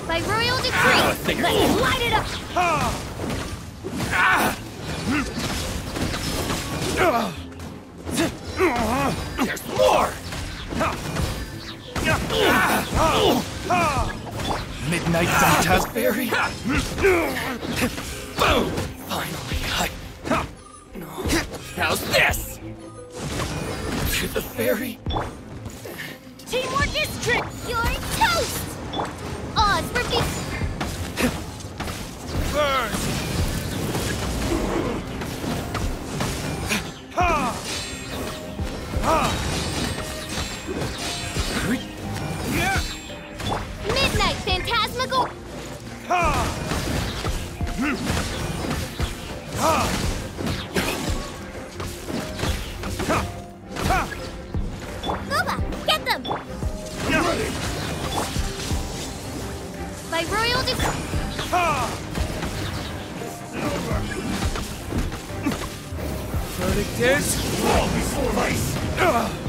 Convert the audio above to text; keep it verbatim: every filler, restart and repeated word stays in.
By royal decree, Ah, figure. let's light it up! Ah. There's more! Midnight Phantasm Fairy? Boom! Finally, I... How's this? To the fairy? Teamwork is trick! You're toast! Oz, repeat! Burn! Ha! Ha! Yeah! Midnight Phantasmagoria! Ha! Ha! Ha! Gooba, get them! Ready! By royal decree, Ha! Verdict is... Fall before ice!